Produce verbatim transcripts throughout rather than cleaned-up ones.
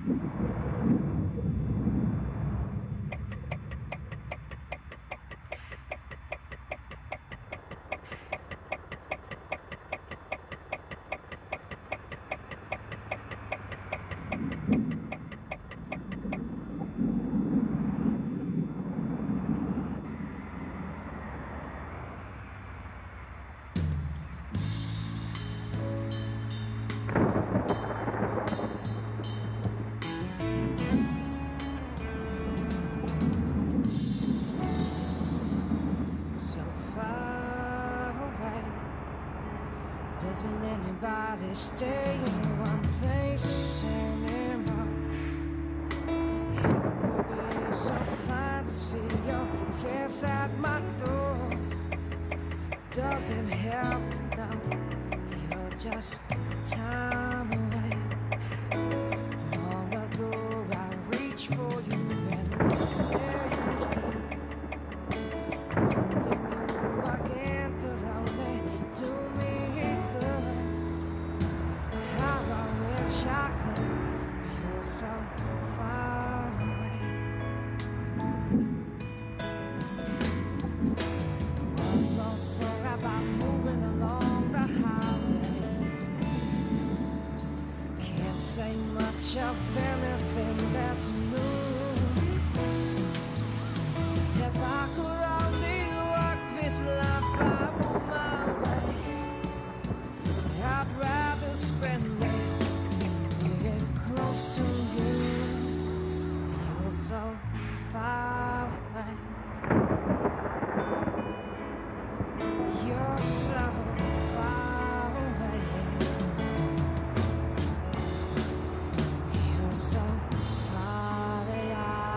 Doesn't anybody stay in one place anymore? It would be so fine to see your face at my door. Doesn't help to know you're just time away. Long ago I reached for you and there you stay. Holding you again could only do me good. How I wish I could, you're so far away. One more song about moving along the highway. Can't say much of anything that's new. If I could only work this life I want my way, I'd rather spend it being close to you. You're so far away. You're so far away. You're so far away.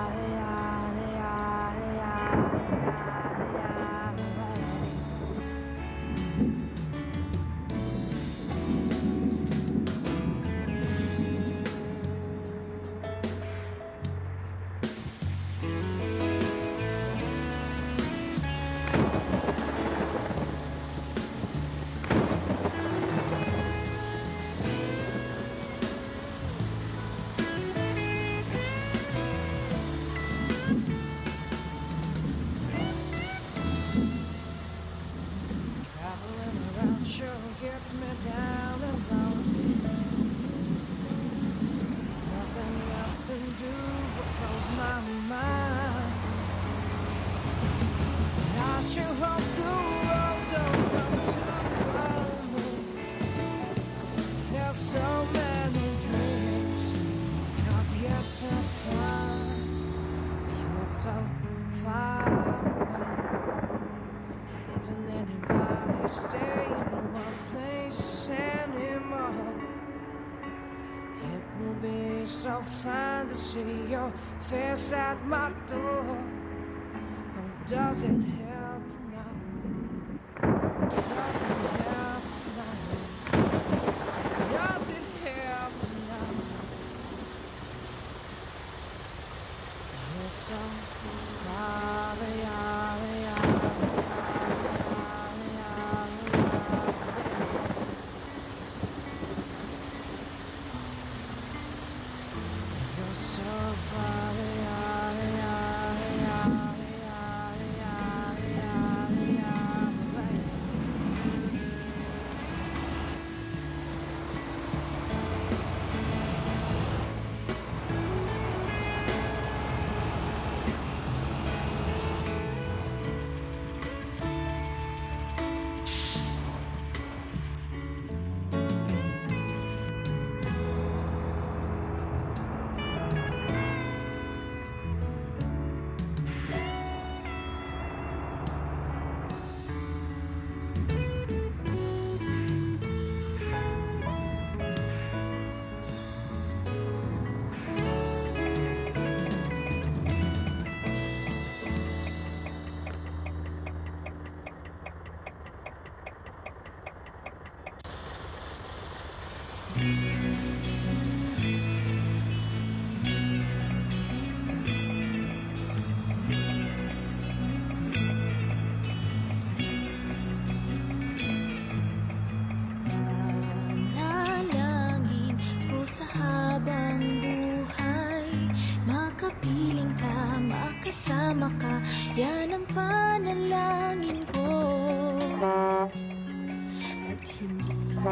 Traveling around sure gets me down and low. Nothing else to do but close my mind. I sure hope the road don't come too long. There's so many dreams I've yet to find. You're so far away. Isn't anybody staying in one place anymore? It would be so fine to see your face at my door. Oh, does it help to know? Does it help to know? Does it help to know? You're so far away. You're so far away. makasama ka, yan ang panalangin ko. At hindi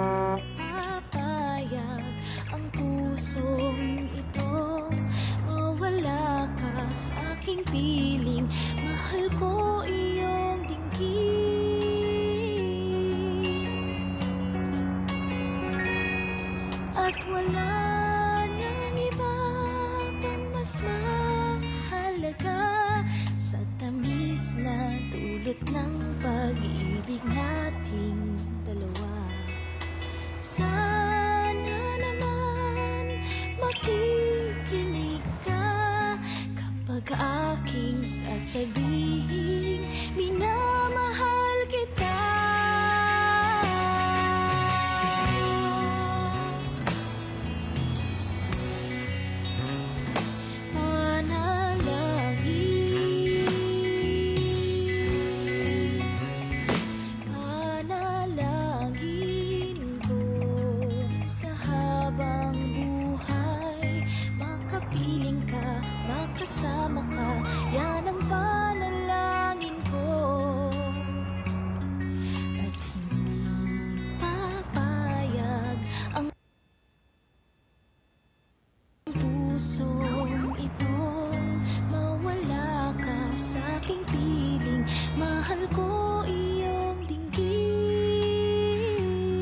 papayag ang pusong itong mawala ka sa aking piling. Mahal ko iyong dinggin, at wala nang iba pang mas mahalaga sa tamis na dulot ng pag-ibig nating dalawa. Sana naman makikinig ka kapag aking sasabihin minamahal kita. Kasama ka, yan ang panalangin ko. At hindi papayag ang pusong itong mawala ka sa aking piling. Mahal ko iyong dinggin,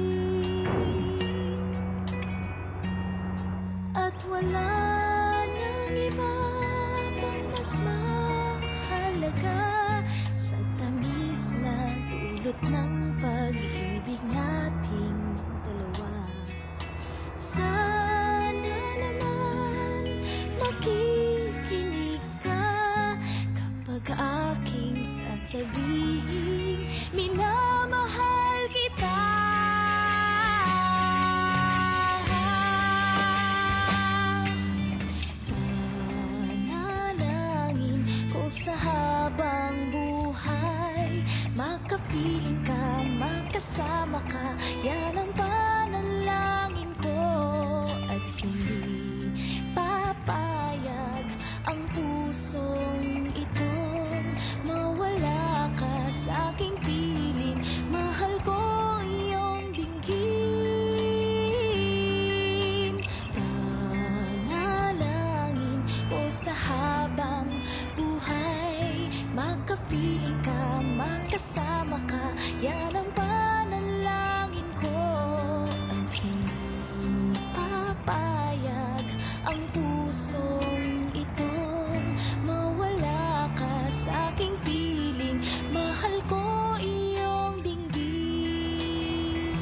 at wala nang iba mas mahalaga sa tamis na dulot ng pag-ibig nating dalawa. Sana naman makikinig ka kapag aking sasabihin minamahal kita. Sa habang buhay, makapiling ka, makasama ka, yan ang panalangin ko. At hindi papayag ang pusong itong mawala ka sa aking piling. Mahal ko iyong dinggin, panalangin ko sa habang buhay, makapiling ka, makasama ka, yan ang panalangin ko. At hindi papayag ang pusong itong mawala ka sa aking piling. Mahal ko iyong dinggin.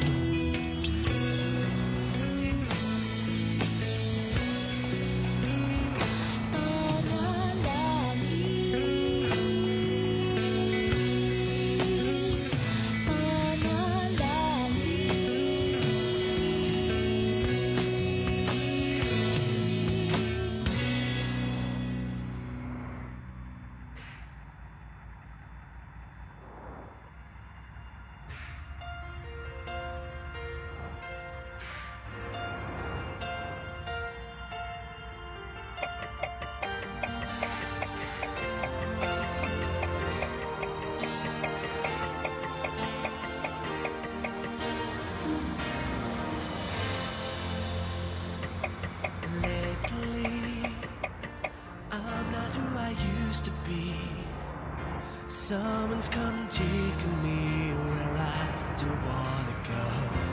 Someone's come taking me where I don't wanna go.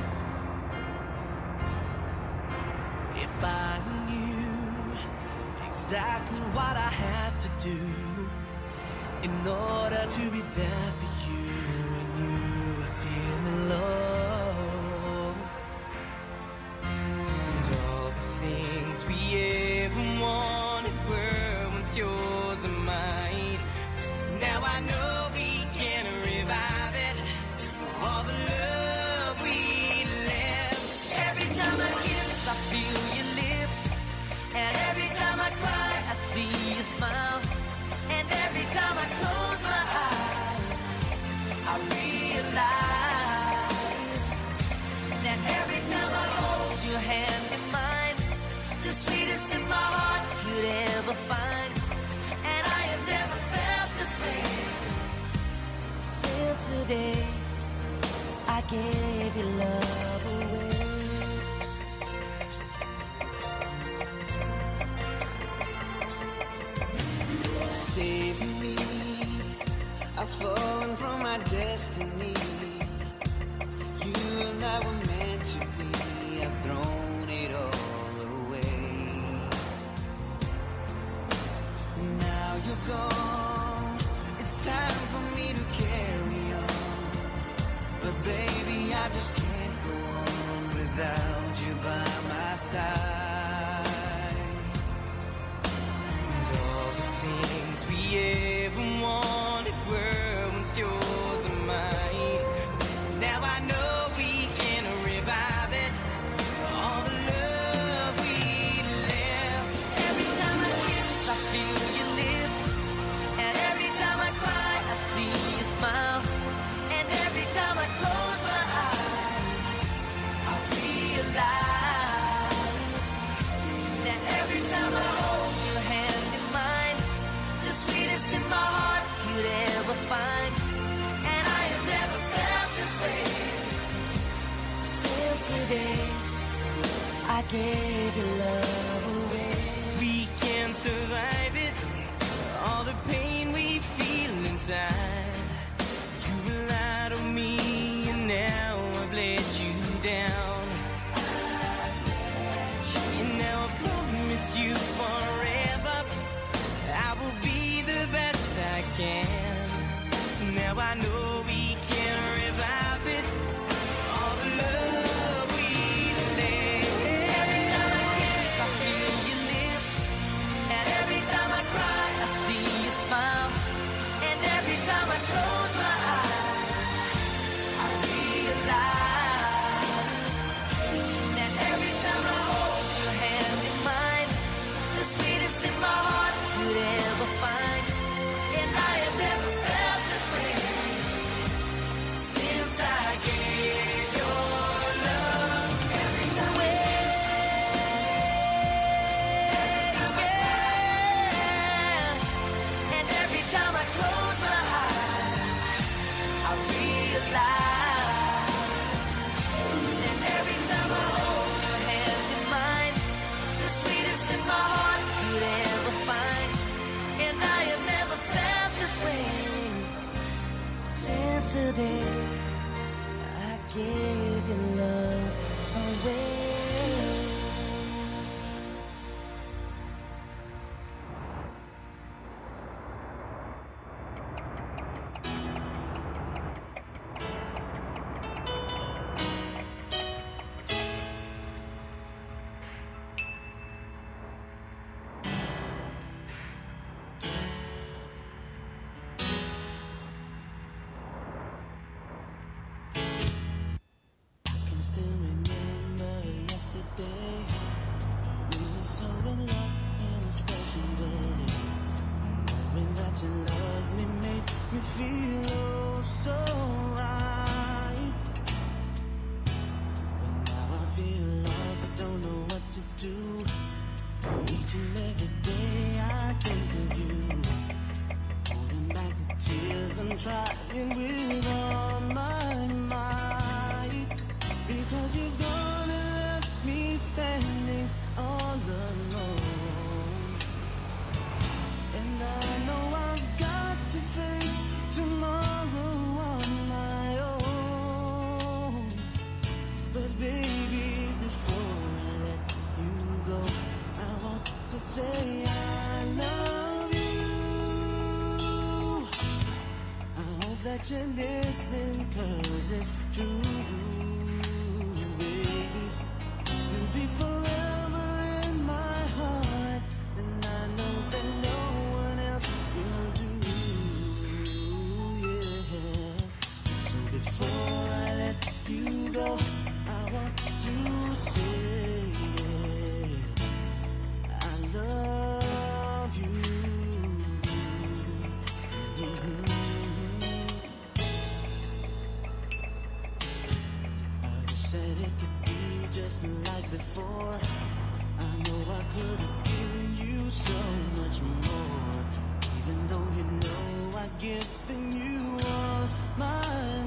If I knew exactly what I have to do in order to be there for you when you are feeling low, and all the things we ever wanted were once yours and mine. Now I know we can revive it, all the love we left. Every time I kiss, I feel your lips, and every time I cry, I see you smile. And every time I close my eyes, I realize that every time I hold your hand in mine, the sweetest thing my heart could ever find. And I today I gave your love away. Save me, I've fallen from my destiny. You and I were meant to be, I've thrown it all away. Now you're gone, it's time for me to carry on. But baby, I just can't go on without you by my side. And all the things we ever wanted were once yours and mine. Now I know we can revive it, all the love we left. Every time I kiss, I feel your lips, and every time I cry, I see you smile. And every time I close my eyes, I realize that every time I hold your hand in mine, the sweetest in my heart could ever find. And I have never felt this way since the day I gave your love away. We can survive it, all the pain we feel inside. You relied on me and now I've let you down. And now I promise you forever I will be the best I can. Now I know we can revive it, all the love we left. Every time I kiss, I feel your lips, and every time I cry, I see you smile. And every time I close my eyes, I realize that every time I hold your hand in mine, the sweetest in my heart could ever find. And I have never felt this way since I gave your love. Every time I kiss, every time I cry, and every time I close my eyes, I realize that every time I hold your hand in mine, the sweetest in my heart could ever find. And I have never felt this way since the day I gave your love away. Can still remember yesterday. We were so in love in a special way. Knowing that you loved me made me feel oh so right. But now I feel lost, don't know what to do. Each and every day I think of you, holding back the tears I'm trying with all my might. Because you've gone and left me standing all alone. And I know I've got to face tomorrow on my own. But baby, before I let you go, I want to say I love you. I hope that you're listening, 'cause it's true. Baby, you'll be forever in my heart, and I know that no one else will do. Yeah. So before I let you go, I want to say I love you. I wish that it could be just like before. I know I could have given you so much more, even though you know I've given you all my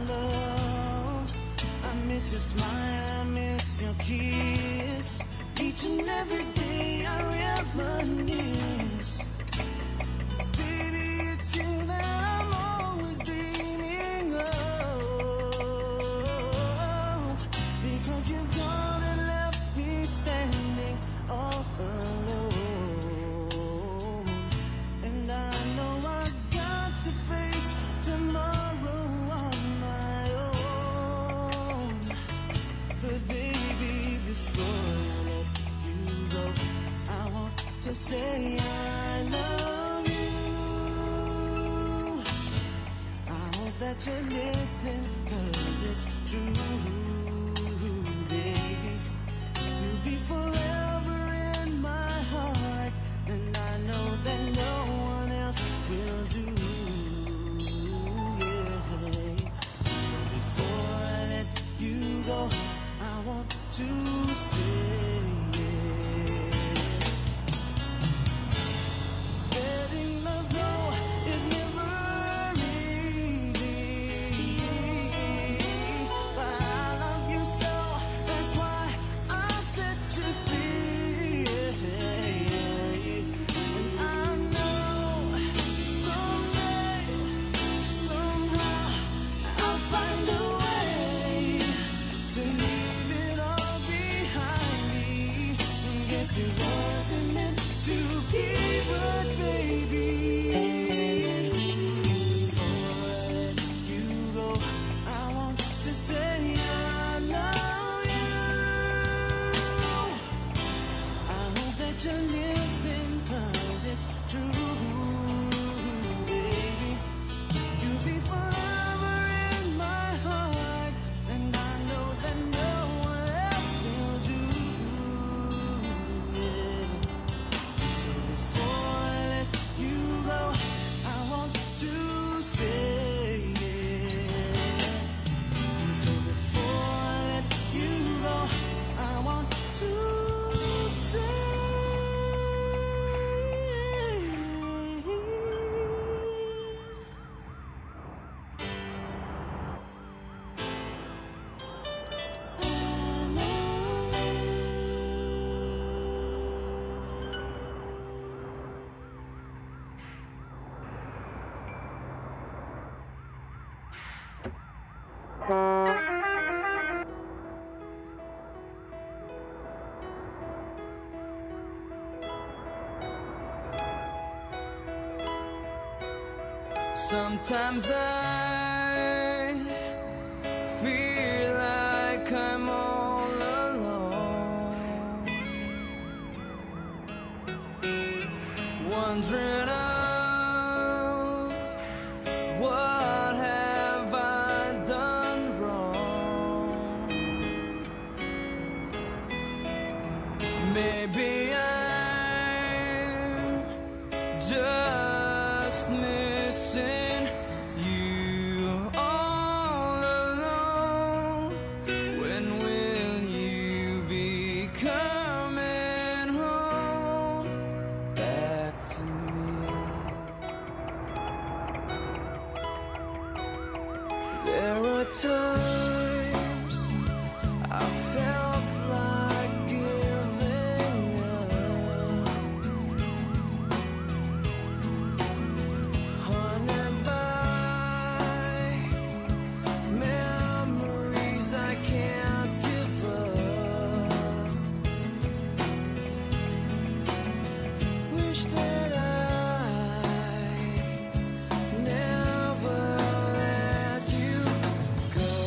to say I love you. I hope that you're listening, 'cause it's true, baby. You'll be forever in my heart, and I know that no one else will do. Yeah. So before I let you go, I want to say it wasn't meant to be, but baby, before I let you go, I want to say I love you. I hope that you're listening, 'cause it's true, baby. You'll be forever in my heart, and I know that no one else will do. Sometimes I feel like I'm all alone, wondering of what have I done wrong. Maybe I'm just missing you all alone. When will you be coming home back to me? There are times I felt like giving up, haunted by memories I can't give up. Wish that I never let you go.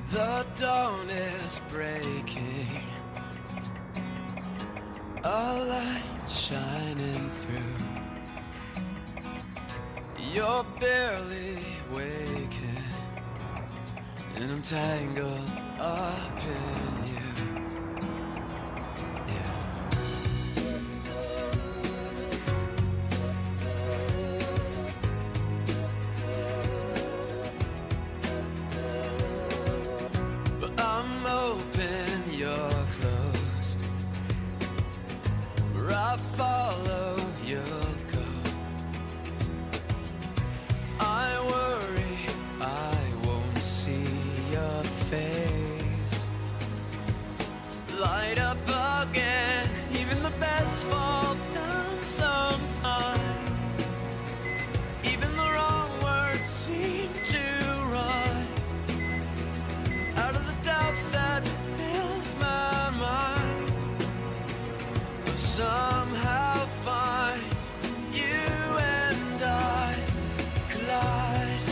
The dawn is breaking, a light shining through. You're barely waking, and I'm tangled up in you. I follow, you'll go. I worry I won't see your face light up again. Even the best fall down sometime. Even the wrong words seem to rhyme. Out of the doubt that fills my mind, somehow find you and I collide.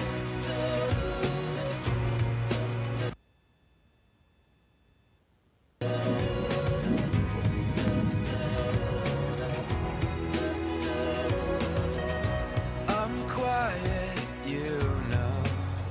I'm quiet, you know.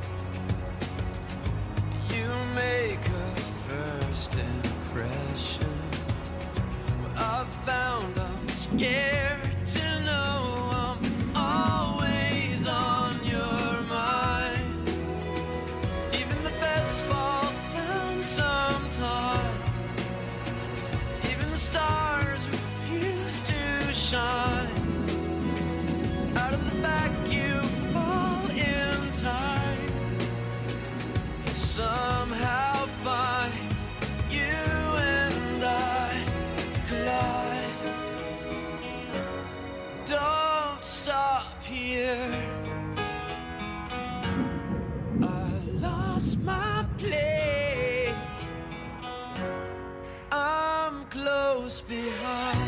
You make a first impression. I've found I'm scared to know I'm always on your mind. Even the best fall down sometime. Even the stars refuse to shine. Out of the back you fall in time. You somehow find you and I collide. Don't stop here. I lost my place. I'm close behind.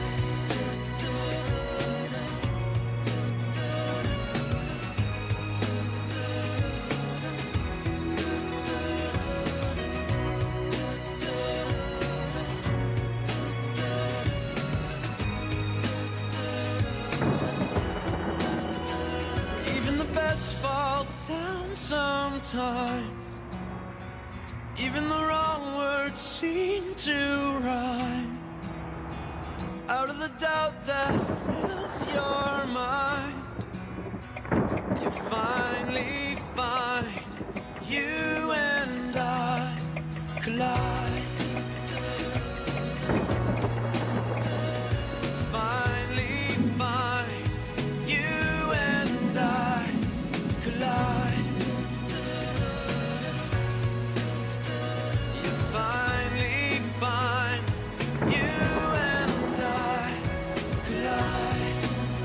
Fall down sometimes. Even the wrong words seem to rhyme. Out of the doubt that fills your mind, you finally find you and I collide. Finally find you and I collide. You finally find you and I collide.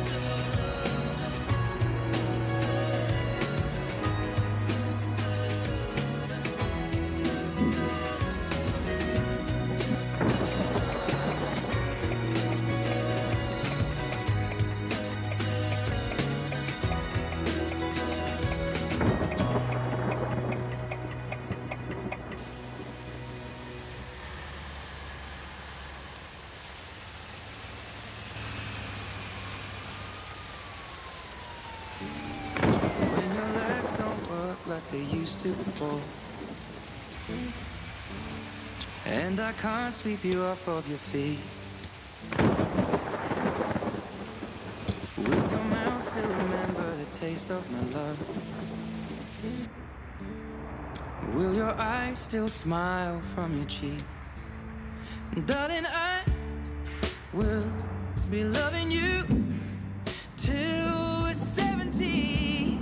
When your legs don't work like they used to before, and I can't sweep you off of your feet, will your mouth still remember the taste of my love? Will your eyes still smile from your cheek? Darling, I will be loving you till we're seventy.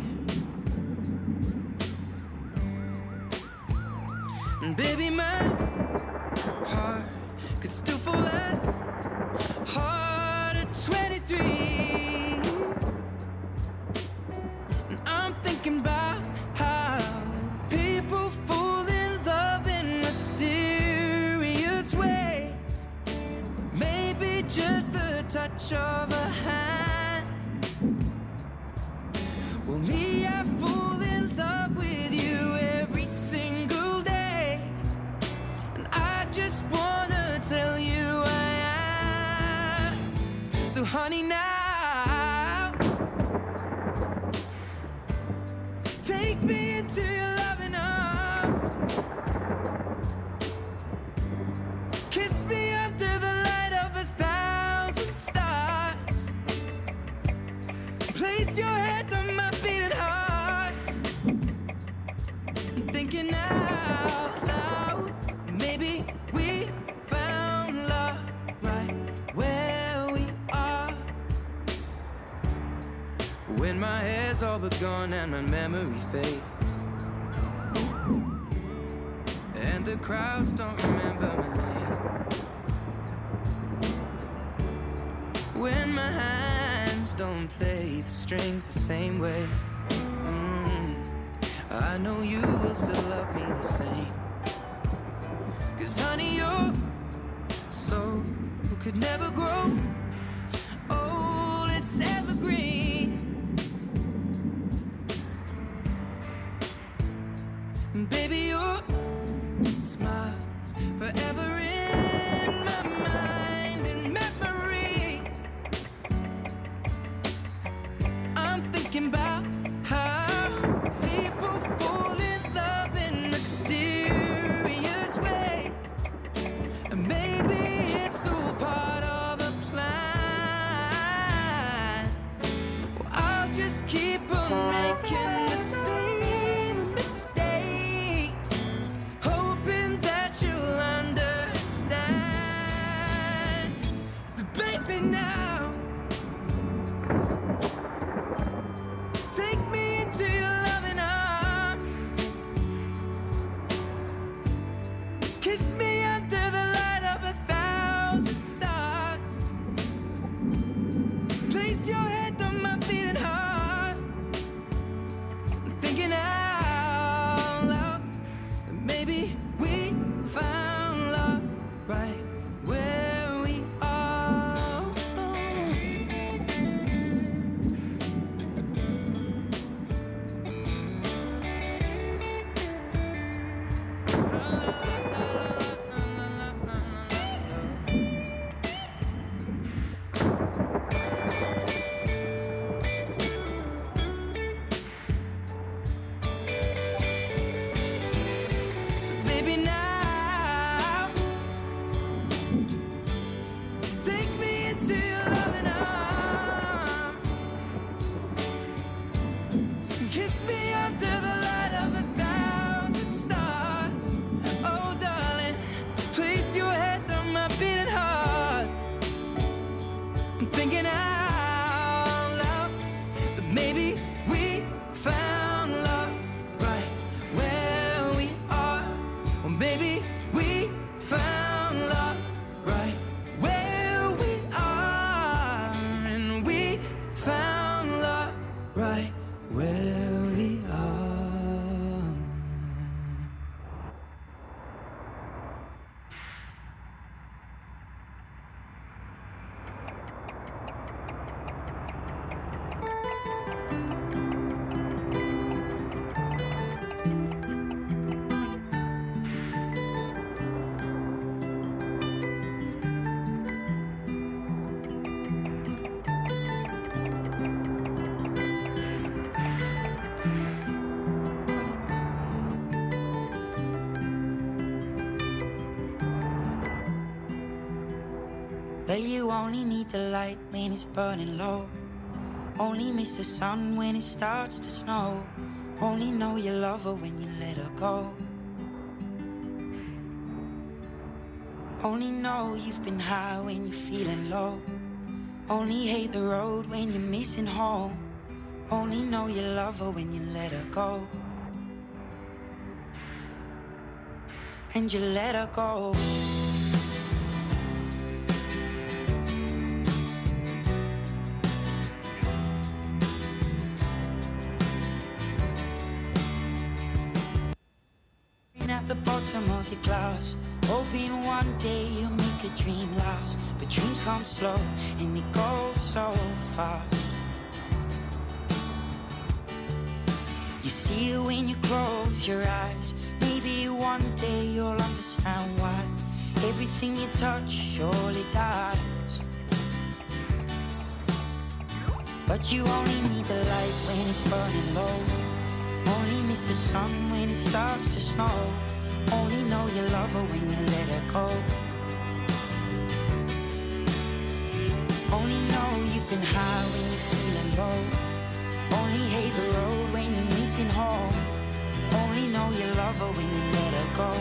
And baby, my heart could still fall as hard at twenty-three. And I'm thinking about how people fall in love in mysterious ways. Maybe just the touch of a hand. Well, me, I fall in love with you every single day. Place your head on my beating heart. I'm thinking out loud. Maybe we found love right where we are. When my hair's all but gone and my memory fades, and the crowds don't remember my name. When my hands don't play the strings the same way, mm, I know you will still love me the same. Cause honey, your soul could never grow old, it's evergreen. Baby, your smile's forever in my mind and memory. I'm thinking about how people fall in love in mysterious ways, and maybe it's all part of a plan. Well, I'll just keep on making the same mistakes, hoping that you'll understand. But baby, now take me into your loving arms. Kiss me under the light of a thousand stars. Place your head on my beating heart. I'm thinking out loud that maybe we found love right where we are. So baby, now take me into your loving arms. Kiss me under the light of a thousand stars. Oh, darling, place your head on my beating heart. I'm thinking out loud that maybe we found love right where we are. Or maybe we found love right where we are. And we found love right where we are. Well, you only need the light when it's burning low. Only miss the sun when it starts to snow. Only know you love her when you let her go. Only know you've been high when you're feeling low. Only hate the road when you're missing home. Only know you love her when you let her go. And you let her go. At the bottom of your glass, hoping one day you'll make a dream last. But dreams come slow and they go so fast. You see it when you close your eyes. Maybe one day you'll understand why everything you touch surely dies. But you only need the light when it's burning low. Only miss the sun when it starts to snow. Only know you love her when you let her go. Only know you've been high when you're feeling low. missing home. Only know you love her when you let her go.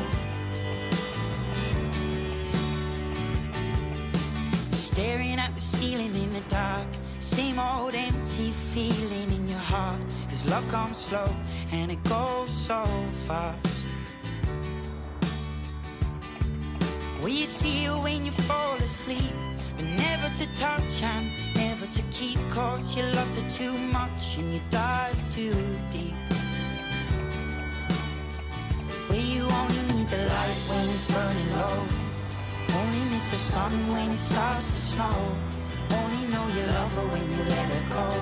Staring at the ceiling in the dark, same old empty feeling in your heart. Cause love comes slow and it goes so fast. Will you see her when you fall asleep, but never to touch and never to keep? Cause you loved her too much and you dive too deep. Where you only need the light when it's burning low, only miss the sun when it starts to snow. Only know you love her when you let her go.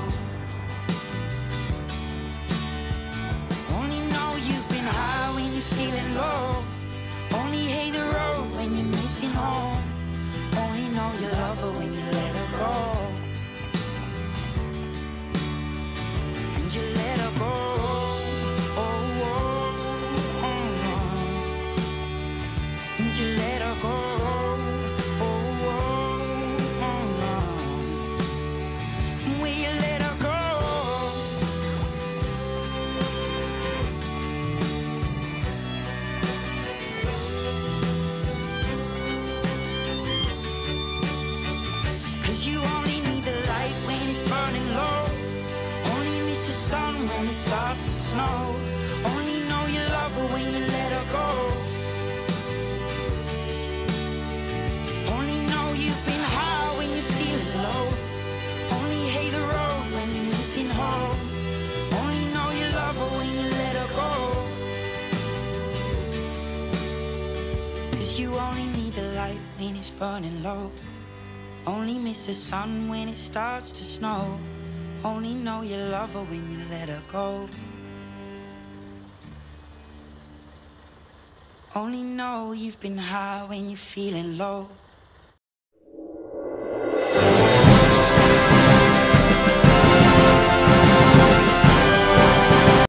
Only know you've been high when you're feeling low. Only hate the road when you're missing home. Only know you love her when you let her go. And you let her go. Oh, oh, oh, oh. And you let her go. You only need the light when it's burning low, only miss the sun when it starts to snow. Only know you love her when you let her go. Only know you've been high when you're feeling low. Only hate the road when you're missing home. Only know you love her when you let her go. Cause you only need the light when it's burning low, only miss the sun when it starts to snow. Only know you love her when you let her go. Only know you've been high when you're feeling low.